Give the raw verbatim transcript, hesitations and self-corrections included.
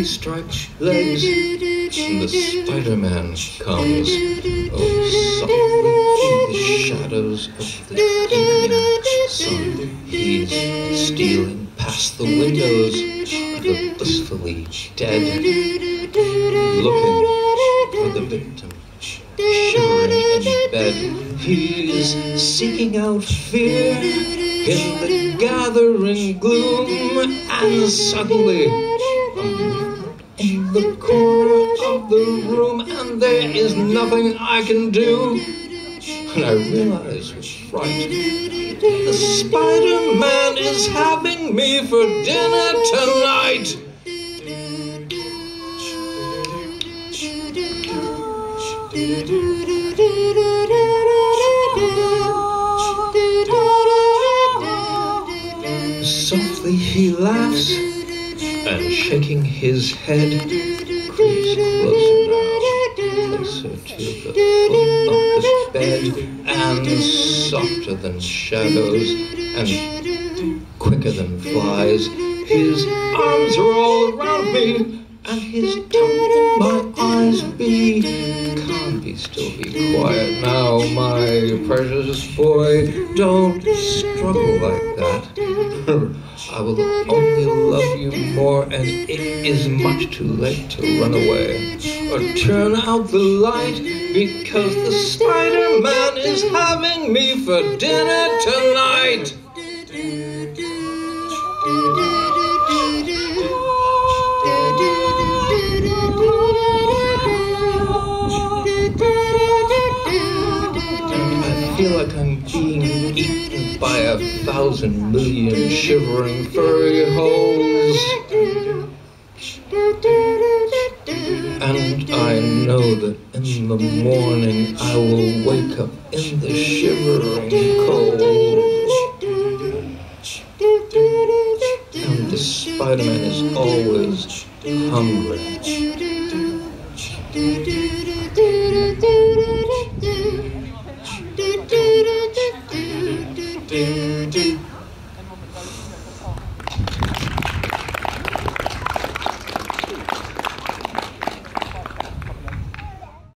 three-striped legs, and the Spiderman comes, oh, softly through the shadows of the evening sun. He's stealing past the windows of the blissfully dead, looking for the victim, shivering in bed. He's seeking out fear in the gathering gloom, and suddenly, I'm in the corner of the room, and there is nothing I can do. And I realize with fright, the Spider-Man is having me for dinner tonight. Softly he laughs, and shaking his head, creeps closer now, closer to the foot of the bed, and softer than shadows, and quicker than flies. His arms are all around me, and his tongue in my eyes be. Can't be still, be quiet now, my precious boy. Don't struggle like that. I will only love you more, and it is much too late to run away or turn out the light, because the Spider-Man is having me for dinner tonight. I feel like I'm being eaten by a thousand million shivering furry holes. And I know that in the morning I will wake up in the shivering cold. And the Spider-Man is always hungry.